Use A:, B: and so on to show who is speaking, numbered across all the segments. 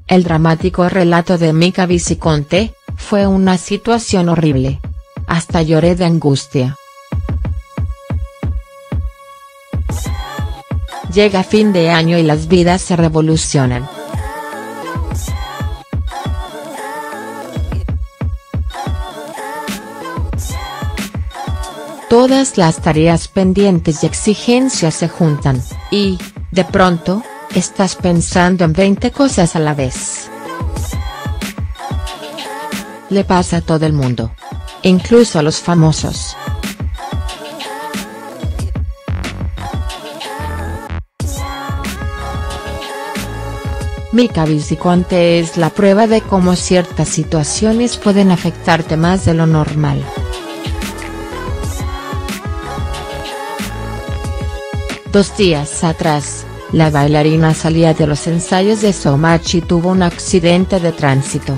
A: El dramático relato de Mika Viciconte: fue una situación horrible. Hasta lloré de angustia. Llega fin de año y las vidas se revolucionan. Todas las tareas pendientes y exigencias se juntan, y, de pronto, estás pensando en 20 cosas a la vez. Le pasa a todo el mundo. Incluso a los famosos. Mika Viciconte es la prueba de cómo ciertas situaciones pueden afectarte más de lo normal. Dos días atrás, la bailarina salía de los ensayos de Showmatch y tuvo un accidente de tránsito.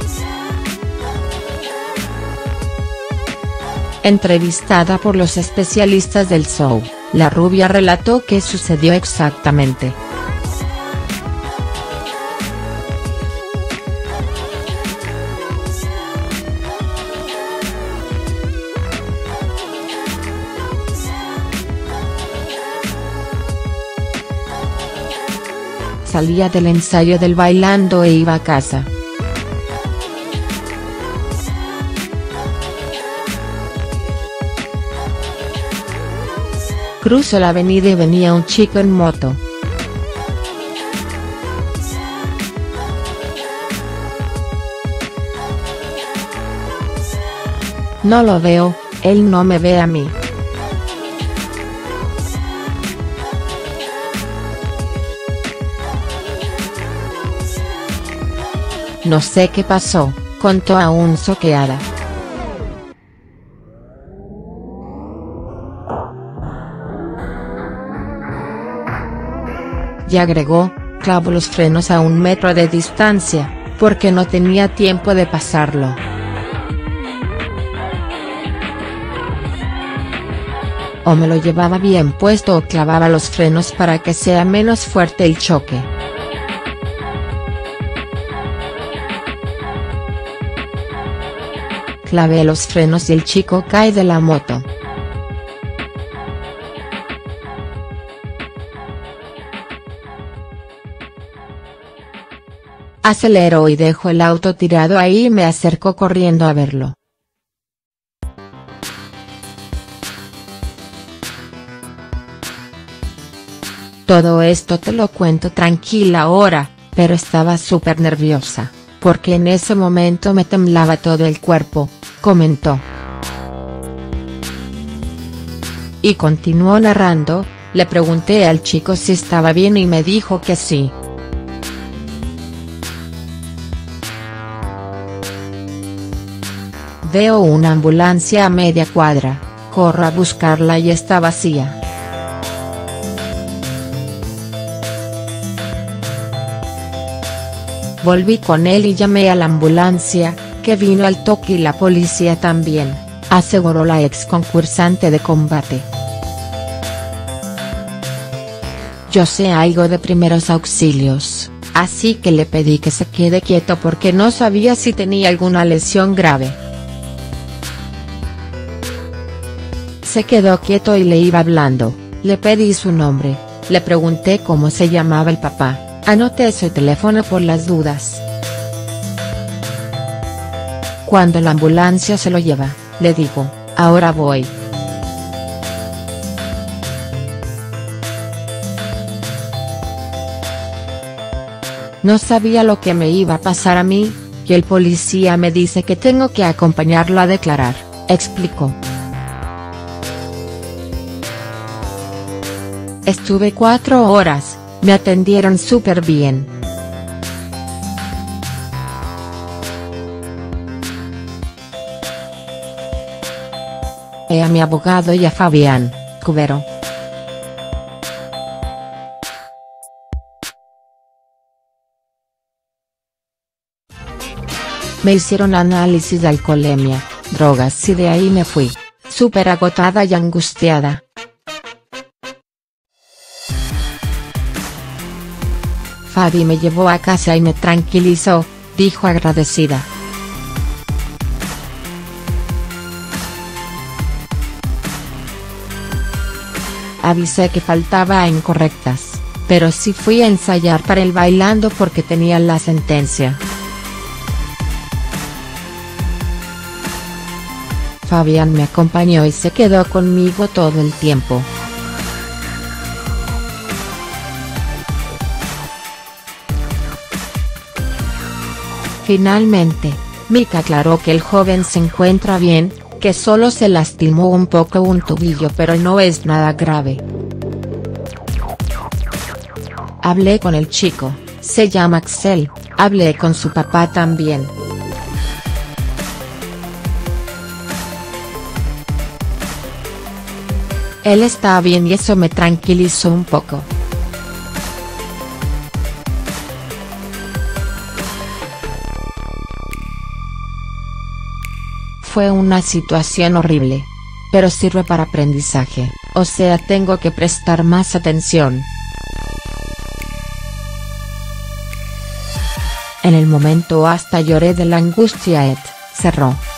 A: Entrevistada por los especialistas del show, la rubia relató qué sucedió exactamente. Salía del ensayo del Bailando e iba a casa. Cruzó la avenida y venía un chico en moto. No lo veo, él no me ve a mí. No sé qué pasó, contó aún choqueada. Y agregó: clavo los frenos a 1 metro de distancia, porque no tenía tiempo de pasarlo. O me lo llevaba bien puesto o clavaba los frenos para que sea menos fuerte el choque. Clavé los frenos y el chico cae de la moto. Aceleró y dejó el auto tirado ahí y me acercó corriendo a verlo. Todo esto te lo cuento tranquila ahora, pero estaba súper nerviosa, porque en ese momento me temblaba todo el cuerpo, comentó. Y continuó narrando: le pregunté al chico si estaba bien y me dijo que sí. Veo una ambulancia a media cuadra, corro a buscarla y está vacía. Volví con él y llamé a la ambulancia, que vino al toque y la policía también, aseguró la ex concursante de combate. Yo sé algo de primeros auxilios, así que le pedí que se quede quieto porque no sabía si tenía alguna lesión grave. Se quedó quieto y le iba hablando, le pedí su nombre, le pregunté cómo se llamaba el papá. Anoté su teléfono por las dudas. Cuando la ambulancia se lo lleva, le digo: ahora voy. No sabía lo que me iba a pasar a mí, y el policía me dice que tengo que acompañarlo a declarar, explicó. Estuve 4 horas. Me atendieron súper bien. A mi abogado y a Fabián Cubero. Me hicieron análisis de alcoholemia, drogas y de ahí me fui, súper agotada y angustiada. Fabi me llevó a casa y me tranquilizó, dijo agradecida. Avisé que faltaba a incorrectas, pero sí fui a ensayar para el bailando porque tenía la sentencia. Fabián me acompañó y se quedó conmigo todo el tiempo. Finalmente, Mika aclaró que el joven se encuentra bien, que solo se lastimó un poco un tobillo pero no es nada grave. Hablé con el chico, se llama Axel, hablé con su papá también. Él está bien y eso me tranquilizó un poco. Fue una situación horrible. Pero sirve para aprendizaje, o sea tengo que prestar más atención. En el momento hasta lloré de la angustia. Cerró.